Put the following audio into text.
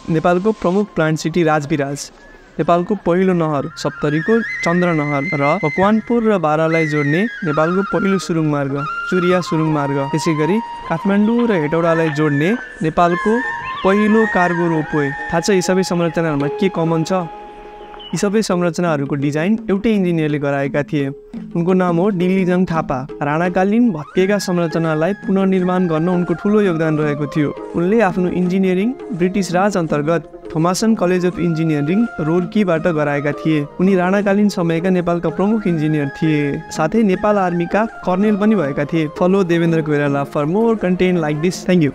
नेपालको प्रमुख plant city Rajbiraj, नेपालको पहिलो नहर सप्तरीको चन्द्र नहर र मकवानपुर र बारालाई जोड्ने नेपालको पहिलो सुरुङ मार्ग चुरिया सुरुङ मार्ग, त्यसैगरी काठमाडौँ र हेटौडालाई जोड्ने नेपालको पहिलो कार्गो रोपवे। थाहा छ यी सबै संरचनाहरूमा के कमन छ? यी सबै संरचनाहरूको डिजाइन एउटै इन्जिनियरले गराएका थिए। उनको नाम हो डिल्लीजङ थापा। राणाकालीन भत्किएका संरचनालाई पुनर्निर्माण गर्न उनको ठुलो योगदान रहेको थियो। उनले आफ्नो इन्जिनियरिङ ब्रिटिस राज अन्तर्गत थोमासन कलेज अफ इन्जिनियरिङ रोर्कीबाट गराएका थिए। उनी राणाकालीन समयका नेपालका प्रमुख इन्जिनियर थिए, साथै नेपाल आर्मीका कर्नेल पनि भएका थिए। Follow Devendra Koirala for more content like this. Thank you.